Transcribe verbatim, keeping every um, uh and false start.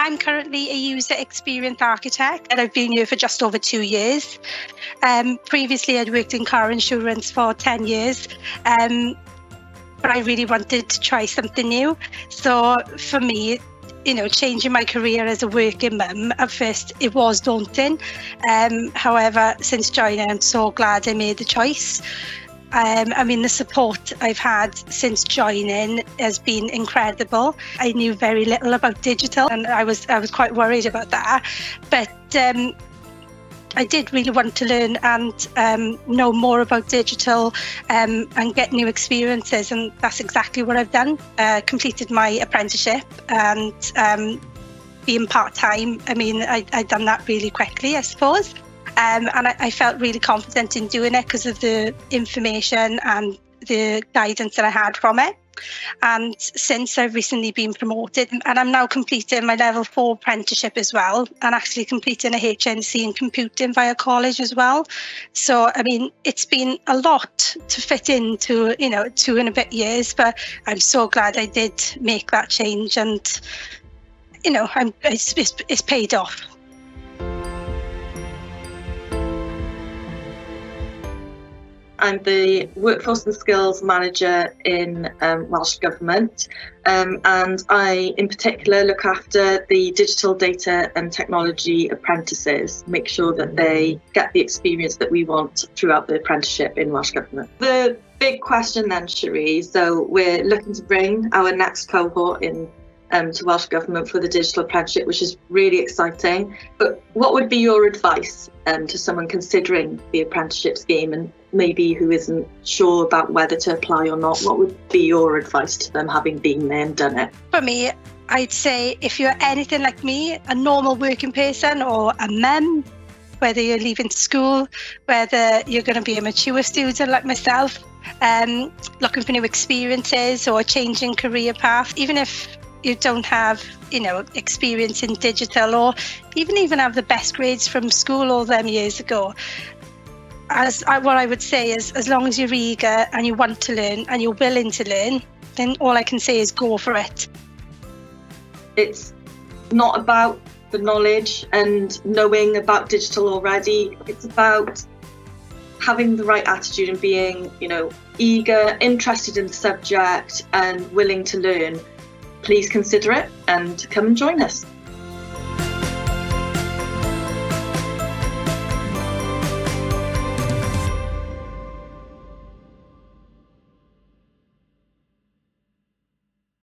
I'm currently a user experience architect and I've been here for just over two years. Um, previously, I'd worked in car insurance for ten years, um, but I really wanted to try something new. So for me, you know, changing my career as a working mum, at first it was daunting. Um, however, since joining, I'm so glad I made the choice. Um, I mean, the support I've had since joining has been incredible. I knew very little about digital and I was I was quite worried about that. But um, I did really want to learn and um, know more about digital um, and get new experiences. And that's exactly what I've done. Uh, completed my apprenticeship and um, being part-time, I mean, I, I'd done that really quickly, I suppose. Um, and I, I felt really confident in doing it because of the information and the guidance that I had from it. And since I've recently been promoted and I'm now completing my level four apprenticeship as well, and actually completing a H N C in computing via college as well. So, I mean, it's been a lot to fit into, you know, two and a bit years, but I'm so glad I did make that change and, you know, I'm, it's, it's, it's paid off. I'm the Workforce and Skills Manager in um, Welsh Government, um, and I in particular look after the digital data and technology apprentices, make sure that they get the experience that we want throughout the apprenticeship in Welsh Government. The big question then, Sheree, so we're looking to bring our next cohort in um, to Welsh Government for the digital apprenticeship, which is really exciting. But what would be your advice um, to someone considering the apprenticeship scheme and maybe who isn't sure about whether to apply or not? What would be your advice to them, having been there and done it? For me, I'd say if you're anything like me, a normal working person or a mum, whether you're leaving school, whether you're going to be a mature student like myself, um, looking for new experiences or a changing career path, even if you don't have, you know, experience in digital or even even have the best grades from school all them years ago, As I, what I would say is, as long as you're eager and you want to learn and you're willing to learn, then all I can say is go for it. It's not about the knowledge and knowing about digital already. It's about having the right attitude and being, you know, eager, interested in the subject and willing to learn. Please consider it and come and join us.